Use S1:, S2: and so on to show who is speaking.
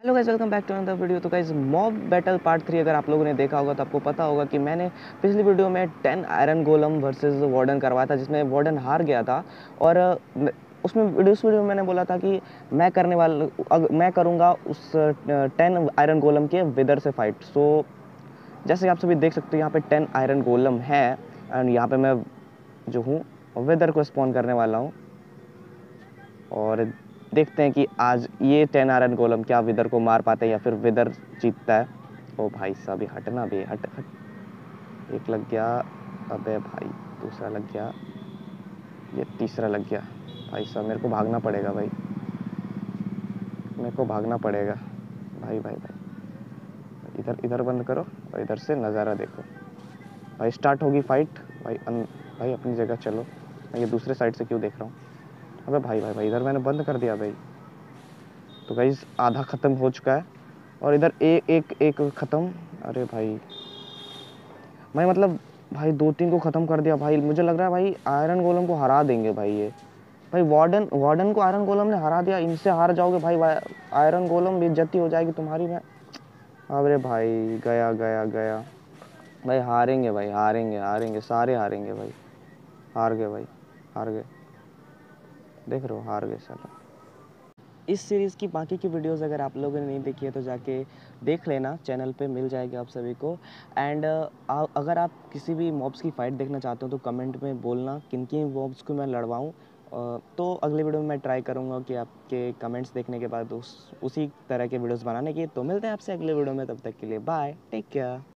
S1: Hello guys, welcome back to another video. तो guys, mob battle part 3 अगर आप लोगों ने देखा होगा तो आपको पता होगा कि मैंने पिछली वीडियो में 10 आयरन गोलम वर्सेस वार्डन करवाया था, जिसमें वार्डन हार गया था। और उस वीडियो में मैंने बोला था कि मैं करूँगा उस 10 आयरन गोलम के विदर से फाइट। सो जैसे आप सभी देख सकते हो, यहाँ पे 10 आयरन गोलम है एंड यहाँ पे मैं जो हूँ विदर को स्पॉन करने वाला हूँ। और देखते हैं कि आज ये 10 आयरन गोलम क्या विदर को मार पाते हैं या फिर विदर जीतता है। ओ भाई साहब, ये हटना भी, हट हट। एक लग गया, अबे भाई दूसरा लग गया, ये तीसरा लग गया। भाई साहब मेरे को भागना पड़ेगा भाई, मेरे को भागना पड़ेगा। भाई भाई भाई, इधर इधर बंद करो और इधर से नज़ारा देखो। भाई स्टार्ट होगी फाइट। भाई भाई अपनी जगह चलो। मैं ये दूसरे साइड से क्यों देख रहा हूँ? अबे भाई भाई भाई, इधर मैंने बंद कर दिया भाई। तो गाइस आधा ख़त्म हो चुका है और इधर एक एक ख़त्म। अरे भाई, मैं मतलब भाई 2-3 को ख़त्म कर दिया भाई। मुझे लग रहा है भाई आयरन गोलम को हरा देंगे भाई ये। भाई वार्डन वार्डन को आयरन गोलम ने हरा दिया। इनसे हार जाओगे भाई, आयरन गोलम बेइज्जती हो जाएगी तुम्हारी। मैं अरे भाई गया गया गया भाई। हारेंगे भाई, हारेंगे हारेंगे, सारे हारेंगे भाई। हार गए भाई, हार गए। देख रहे हो, हार गए साला। इस सीरीज़ की बाकी की वीडियोस अगर आप लोगों ने नहीं देखी है तो जाके देख लेना, चैनल पे मिल जाएगी आप सभी को। एंड अगर आप किसी भी मॉब्स की फ़ाइट देखना चाहते हो तो कमेंट में बोलना किन किन मॉब्स को मैं लड़वाऊँ। तो अगले वीडियो में मैं ट्राई करूँगा कि आपके कमेंट्स देखने के बाद उसी तरह के वीडियोस बनाने की। तो मिलते हैं आपसे अगले वीडियो में, तब तक के लिए बाय, टेक केयर।